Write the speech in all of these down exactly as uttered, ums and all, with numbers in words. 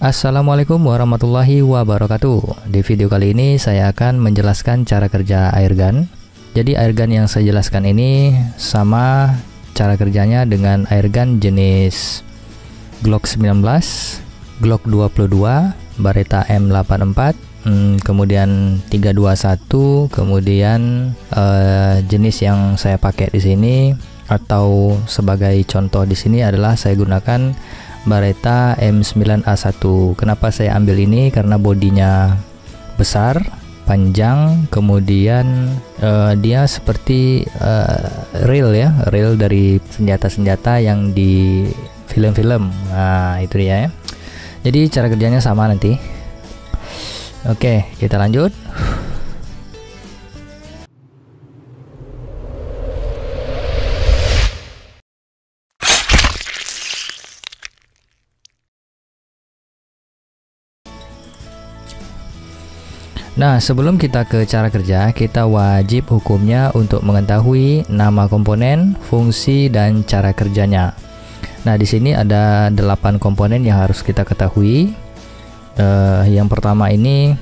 Assalamualaikum warahmatullahi wabarakatuh. Di video kali ini saya akan menjelaskan cara kerja airgun. Jadi airgun yang saya jelaskan ini sama cara kerjanya dengan airgun jenis Glock sembilan belas, Glock dua puluh dua, Beretta M delapan puluh empat, hmm, kemudian tiga dua satu, kemudian uh, jenis yang saya pakai di sini atau sebagai contoh di sini adalah saya gunakan Beretta M sembilan A satu. Kenapa saya ambil ini? Karena bodinya besar, panjang, kemudian uh, dia seperti uh, reel ya, reel dari senjata-senjata yang di film-film. Nah, itu dia ya. Jadi cara kerjanya sama nanti. Oke, kita lanjut. Nah, sebelum kita ke cara kerja, kita wajib hukumnya untuk mengetahui nama komponen, fungsi, dan cara kerjanya. Nah, di sini ada delapan komponen yang harus kita ketahui. Uh, yang pertama ini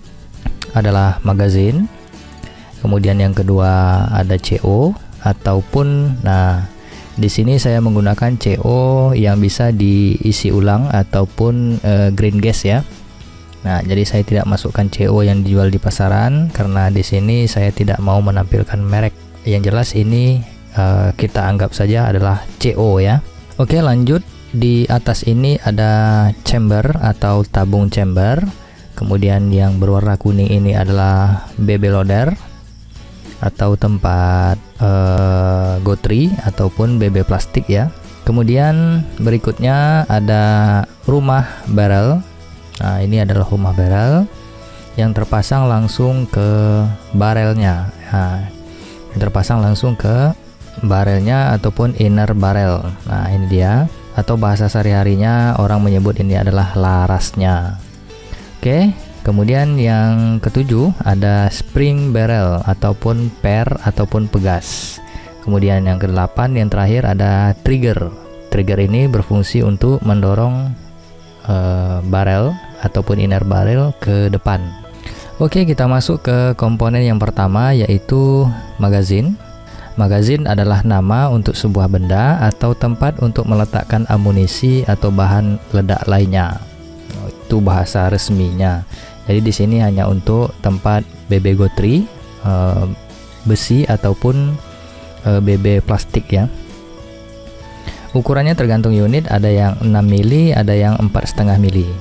adalah magazin. Kemudian yang kedua ada C O ataupun, nah, di sini saya menggunakan C O yang bisa diisi ulang ataupun uh, green gas ya. Nah, jadi saya tidak masukkan C O yang dijual di pasaran karena di sini saya tidak mau menampilkan merek. Yang jelas ini uh, kita anggap saja adalah C O ya. Oke, lanjut. Di atas ini ada chamber atau tabung chamber. Kemudian yang berwarna kuning ini adalah B B loader atau tempat uh, gotri ataupun B B plastik ya. Kemudian berikutnya ada rumah barrel. Nah, ini adalah rumah barrel yang terpasang langsung ke barelnya. Nah, yang terpasang langsung ke barelnya ataupun inner barrel. Nah, ini dia, atau bahasa sehari-harinya orang menyebut ini adalah larasnya. Oke, kemudian yang ketujuh ada spring barrel ataupun per ataupun pegas. Kemudian yang kedelapan yang terakhir ada trigger. Trigger ini berfungsi untuk mendorong uh, barrel ataupun inner barrel ke depan. Oke, kita masuk ke komponen yang pertama, yaitu magazin. Magazin adalah nama untuk sebuah benda atau tempat untuk meletakkan amunisi atau bahan ledak lainnya. Itu bahasa resminya. Jadi di sini hanya untuk tempat B B gotri, e, besi ataupun e, B B plastik ya. Ukurannya tergantung unit, ada yang enam mili, ada yang empat koma lima mili.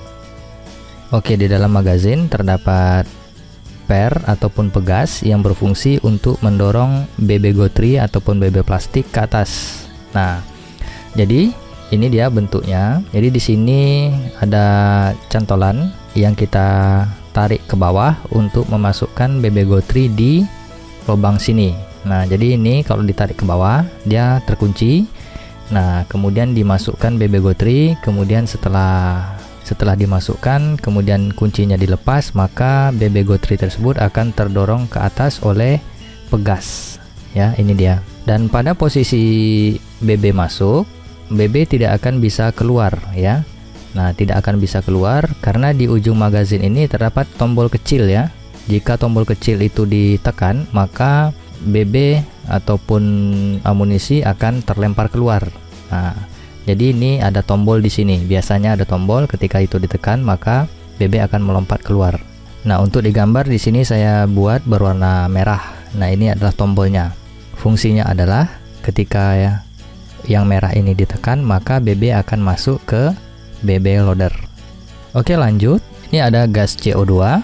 Oke, di dalam magazin terdapat per ataupun pegas yang berfungsi untuk mendorong B B gotri ataupun B B plastik ke atas. Nah, jadi ini dia bentuknya. Jadi di sini ada cantolan yang kita tarik ke bawah untuk memasukkan B B gotri di lubang sini. Nah, jadi ini kalau ditarik ke bawah dia terkunci. Nah, kemudian dimasukkan B B gotri, kemudian setelah Setelah dimasukkan, kemudian kuncinya dilepas, maka B B gotri tersebut akan terdorong ke atas oleh pegas. Ya, ini dia. Dan pada posisi B B masuk, B B tidak akan bisa keluar ya. Nah, tidak akan bisa keluar karena di ujung magazin ini terdapat tombol kecil ya. Jika tombol kecil itu ditekan, maka B B ataupun amunisi akan terlempar keluar. Nah, jadi ini ada tombol di sini. Biasanya ada tombol, ketika itu ditekan maka B B akan melompat keluar. Nah, untuk digambar di sini saya buat berwarna merah. Nah, ini adalah tombolnya. Fungsinya adalah ketika ya yang merah ini ditekan maka B B akan masuk ke B B loader. Oke, lanjut. Ini ada gas C O dua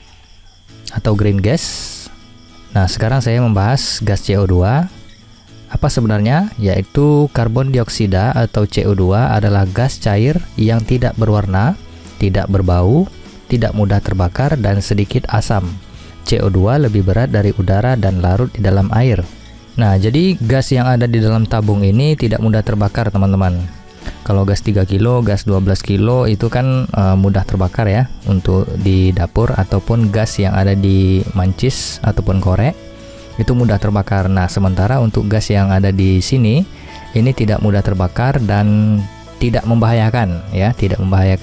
atau green gas. Nah, sekarang saya membahas gas C O dua. Apa sebenarnya? Yaitu karbon dioksida atau C O dua adalah gas cair yang tidak berwarna, tidak berbau, tidak mudah terbakar, dan sedikit asam. C O dua lebih berat dari udara dan larut di dalam air. Nah, jadi gas yang ada di dalam tabung ini tidak mudah terbakar, teman-teman. Kalau gas tiga kilo, gas dua belas kilo itu kan uh, mudah terbakar ya untuk di dapur, ataupun gas yang ada di mancis ataupun korek itu mudah terbakar. Nah, sementara untuk gas yang ada di sini ini tidak mudah terbakar dan tidak membahayakan ya, tidak membahayakan.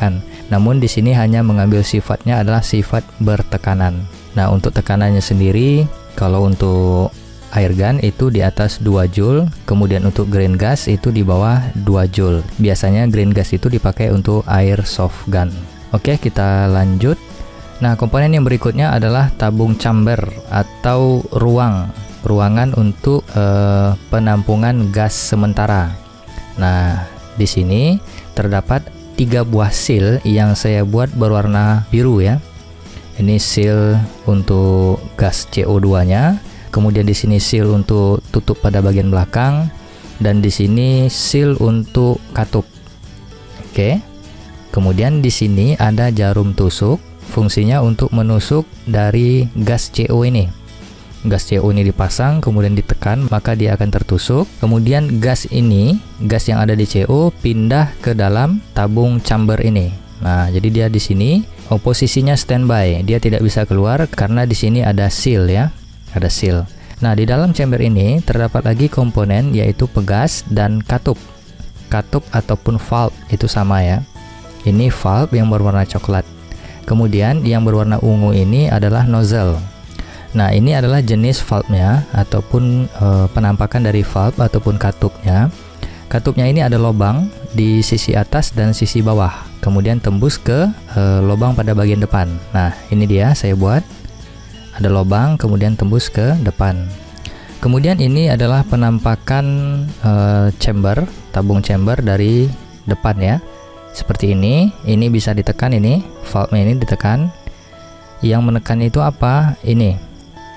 Namun di sini hanya mengambil sifatnya adalah sifat bertekanan. Nah, untuk tekanannya sendiri, kalau untuk air gun itu di atas dua joule, kemudian untuk grain gas itu di bawah dua joule. Biasanya grain gas itu dipakai untuk air soft gun. Oke, kita lanjut. Nah, komponen yang berikutnya adalah tabung chamber atau ruang ruangan untuk eh, penampungan gas sementara. Nah, di sini terdapat tiga buah seal yang saya buat berwarna biru ya. Ini seal untuk gas C O dua nya, kemudian di sini seal untuk tutup pada bagian belakang, dan di sini seal untuk katup. Oke. Kemudian di sini ada jarum tusuk, fungsinya untuk menusuk dari gas C O ini. Gas C O ini dipasang, kemudian ditekan, maka dia akan tertusuk. Kemudian gas ini, gas yang ada di C O pindah ke dalam tabung chamber ini. Nah, jadi dia di sini, oh, posisinya standby, dia tidak bisa keluar karena di sini ada seal ya, ada seal. Nah, di dalam chamber ini terdapat lagi komponen yaitu pegas dan katup. Katup ataupun valve itu sama ya. Ini valve yang berwarna coklat. Kemudian yang berwarna ungu ini adalah nozzle. Nah, ini adalah jenis valve-nya ataupun e, penampakan dari valve ataupun katupnya. Katupnya ini ada lubang di sisi atas dan sisi bawah, kemudian tembus ke e, lubang pada bagian depan. Nah, ini dia saya buat. Ada lubang kemudian tembus ke depan. Kemudian ini adalah penampakan e, chamber, tabung chamber dari depan ya. Seperti ini. Ini bisa ditekan, ini valve-nya ini ditekan. Yang menekan itu apa? Ini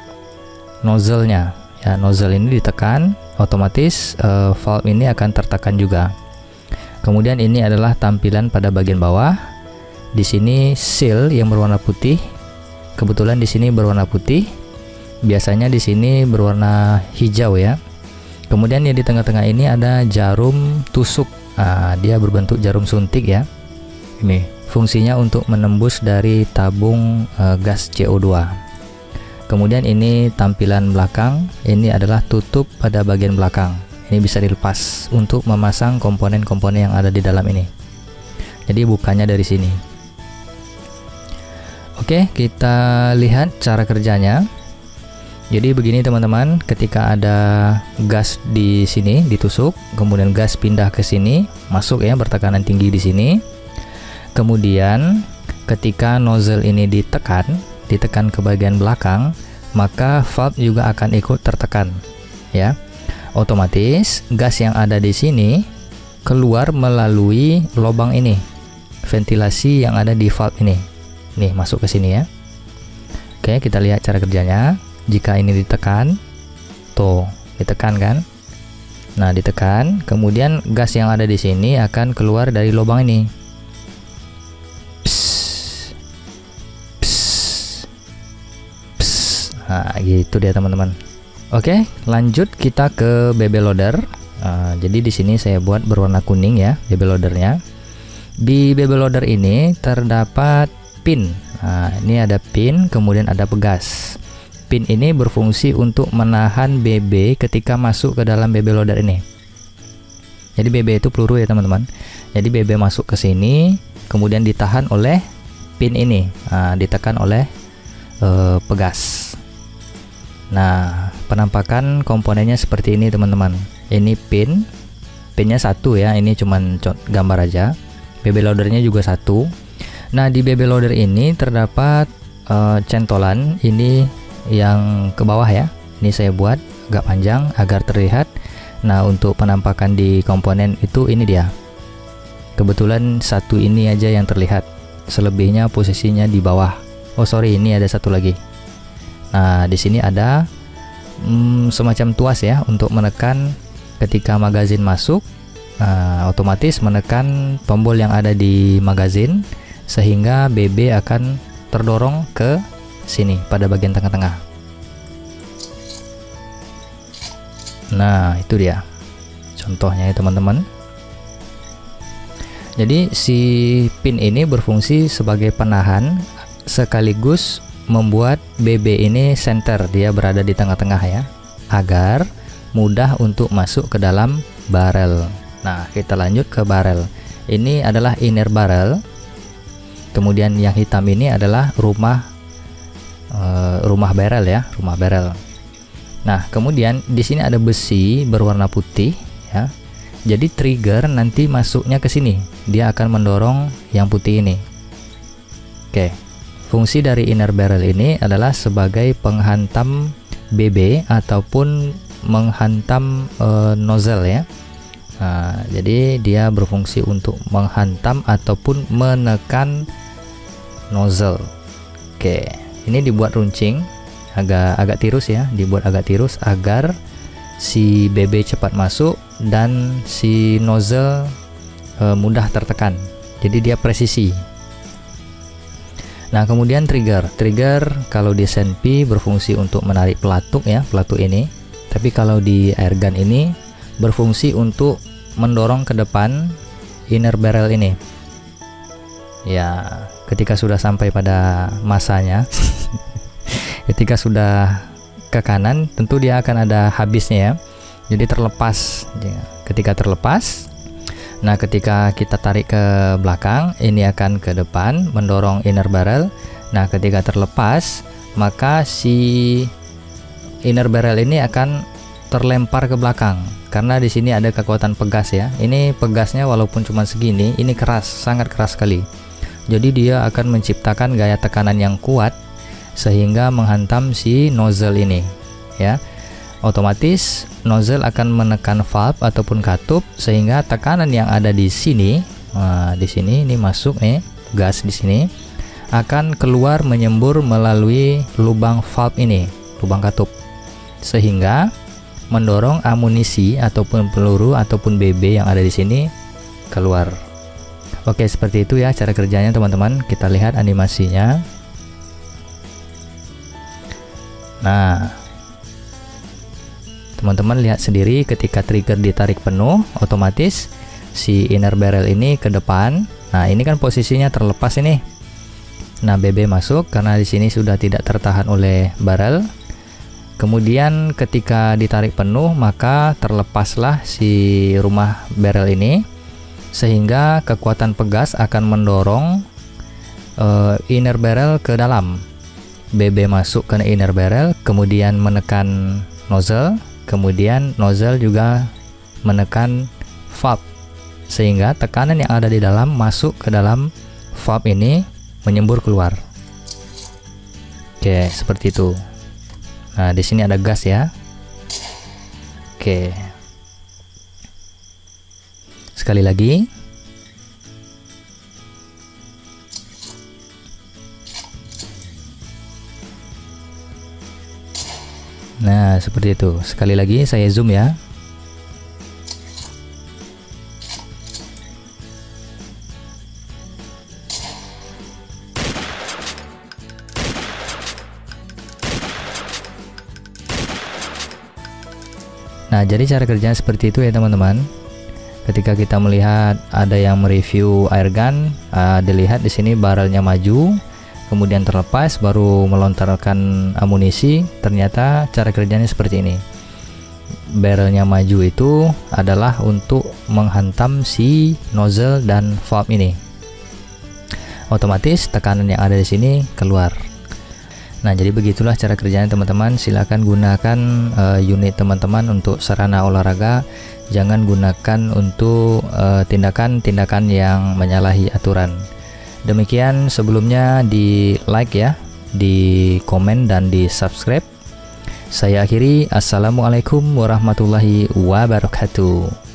nozzle-nya ya, nozzle ini ditekan, otomatis uh, valve ini akan tertekan juga. Kemudian ini adalah tampilan pada bagian bawah. Di sini seal yang berwarna putih. Kebetulan di sini berwarna putih. Biasanya di sini berwarna hijau ya. Kemudian yang di tengah-tengah ini ada jarum tusuk. Nah, dia berbentuk jarum suntik ya. Ini fungsinya untuk menembus dari tabung uh, gas C O dua. Kemudian ini tampilan belakang, ini adalah tutup pada bagian belakang. Ini bisa dilepas untuk memasang komponen-komponen yang ada di dalam ini. Jadi bukanya dari sini. Oke, kita lihat cara kerjanya. Jadi begini teman-teman, ketika ada gas di sini ditusuk, kemudian gas pindah ke sini, masuk ya, bertekanan tinggi di sini. Kemudian ketika nozzle ini ditekan, ditekan ke bagian belakang, maka valve juga akan ikut tertekan ya. Otomatis gas yang ada di sini keluar melalui lubang ini, ventilasi yang ada di valve ini. Nih, masuk ke sini ya. Oke, kita lihat cara kerjanya. Jika ini ditekan, tuh, ditekan kan? Nah, ditekan, kemudian gas yang ada di sini akan keluar dari lubang ini. Nah, gitu dia teman-teman. Oke, lanjut kita ke B B loader. Nah, jadi di sini saya buat berwarna kuning ya, B B loadernya. Di B B loader ini terdapat pin. Nah, ini ada pin, kemudian ada pegas. Pin ini berfungsi untuk menahan B B ketika masuk ke dalam B B loader ini. Jadi B B itu peluru ya teman-teman. Jadi B B masuk ke sini, kemudian ditahan oleh pin ini. Nah, ditekan oleh uh, pegas. Nah, penampakan komponennya seperti ini teman-teman. Ini pin, pinnya satu ya, ini cuman gambar aja. B B loadernya juga satu. Nah, di B B loader ini terdapat uh, centolan ini yang ke bawah ya. Ini saya buat agak panjang agar terlihat. Nah, untuk penampakan di komponen itu ini dia. Kebetulan satu ini aja yang terlihat. Selebihnya posisinya di bawah. Oh sorry, ini ada satu lagi. Nah, di sini ada hmm, semacam tuas ya untuk menekan ketika magazin masuk. Nah, otomatis menekan tombol yang ada di magazin sehingga B B akan terdorong ke sini pada bagian tengah-tengah. Nah, itu dia contohnya ya teman-teman. Jadi si pin ini berfungsi sebagai penahan sekaligus membuat B B ini center, dia berada di tengah-tengah ya, agar mudah untuk masuk ke dalam barrel. Nah, kita lanjut ke barrel. Ini adalah inner barrel. Kemudian yang hitam ini adalah rumah uh, rumah barrel ya, rumah barrel. Nah, kemudian di sini ada besi berwarna putih ya. Jadi trigger nanti masuknya ke sini, dia akan mendorong yang putih ini. Oke. Fungsi dari inner barrel ini adalah sebagai penghantam B B ataupun menghantam uh, nozzle ya. Nah, jadi dia berfungsi untuk menghantam ataupun menekan nozzle. Oke, ini dibuat runcing, agak agak tirus ya, dibuat agak tirus agar si B B cepat masuk dan si nozzle uh, mudah tertekan. Jadi dia presisi. Nah, kemudian trigger. Trigger kalau di S N P berfungsi untuk menarik pelatuk ya, pelatuk ini. Tapi kalau di airgun ini berfungsi untuk mendorong ke depan inner barrel ini. Ya, ketika sudah sampai pada masanya, ketika sudah ke kanan, tentu dia akan ada habisnya ya. Jadi terlepas. Ketika terlepas, nah ketika kita tarik ke belakang, ini akan ke depan mendorong inner barrel. Nah, ketika terlepas, maka si inner barrel ini akan terlempar ke belakang karena di sini ada kekuatan pegas ya. Ini pegasnya walaupun cuma segini, ini keras, sangat keras sekali. Jadi dia akan menciptakan gaya tekanan yang kuat sehingga menghantam si nozzle ini ya. Otomatis nozzle akan menekan valve ataupun katup sehingga tekanan yang ada di sini, nah, di sini ini masuk nih gas di sini akan keluar menyembur melalui lubang valve ini, lubang katup, sehingga mendorong amunisi ataupun peluru ataupun B B yang ada di sini keluar. Oke, seperti itu ya cara kerjanya teman-teman. Kita lihat animasinya. Nah, teman-teman lihat sendiri ketika trigger ditarik penuh, otomatis si inner barrel ini ke depan. Nah, ini kan posisinya terlepas ini. Nah, B B masuk karena di sini sudah tidak tertahan oleh barrel. Kemudian ketika ditarik penuh, maka terlepaslah si rumah barrel ini sehingga kekuatan pegas akan mendorong uh, inner barrel ke dalam. B B masuk ke inner barrel, kemudian menekan nozzle. Kemudian nozzle juga menekan valve sehingga tekanan yang ada di dalam masuk ke dalam valve ini menyembur keluar. Oke, seperti itu. Nah, di sini ada gas ya. Oke. Sekali lagi. Nah, seperti itu. Sekali lagi saya zoom ya. Nah, jadi cara kerjanya seperti itu ya teman-teman. Ketika kita melihat ada yang mereview airgun, uh, dilihat di sini barrelnya maju, kemudian terlepas, baru melontarkan amunisi. Ternyata cara kerjanya seperti ini. Barrelnya maju itu adalah untuk menghantam si nozzle dan valve ini. Otomatis tekanan yang ada di sini keluar. Nah, jadi begitulah cara kerjanya teman-teman. Silakan gunakan uh, unit teman-teman untuk sarana olahraga. Jangan gunakan untuk tindakan-tindakan uh, yang menyalahi aturan. Demikian sebelumnya, di like ya, di komen dan di subscribe. Saya akhiri, assalamualaikum warahmatullahi wabarakatuh.